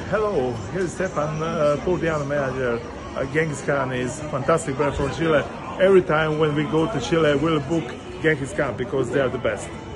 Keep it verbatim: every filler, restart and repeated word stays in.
Hello, here's Stjepan, uh, Portiano manager. Uh, Genghis Khan is fantastic brand from Chile. Every time when we go to Chile, we'll book Genghis Khan because they are the best.